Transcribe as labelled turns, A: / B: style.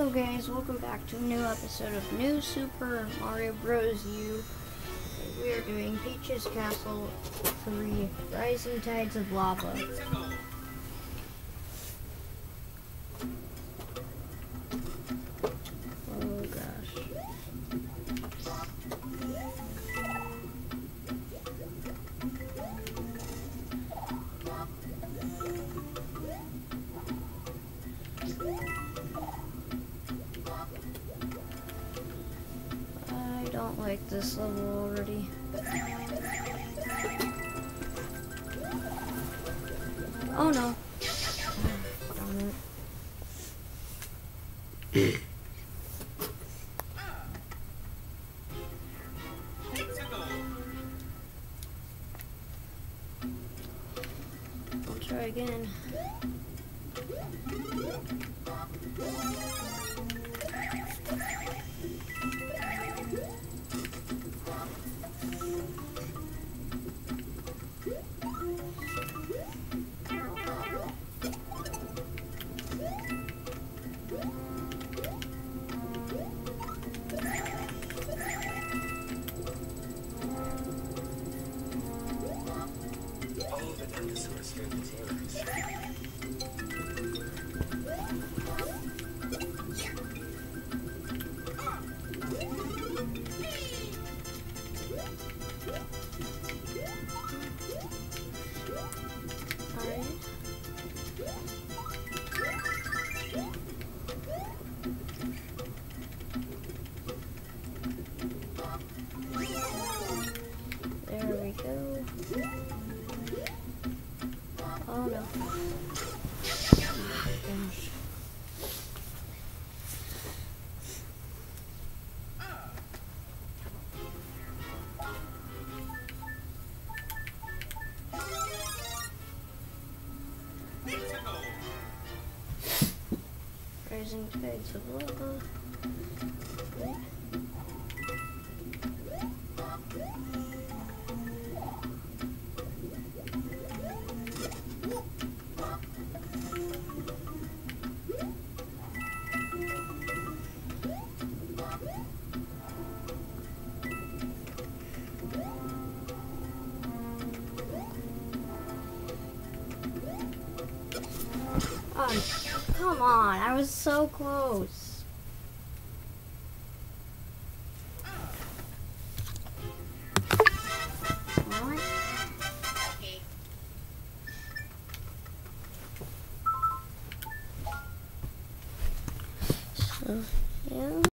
A: Hello guys, welcome back to a new episode of New Super Mario Bros. U. We are doing Peach's Castle 3, Rising Tides of Lava. Oh gosh. I don't like this level already. Oh no. Darn it. I'll try again. There we go. Oh no. Oh my gosh. Rising Tides of Lava. Right. Come on, I was so close. What? So, yeah.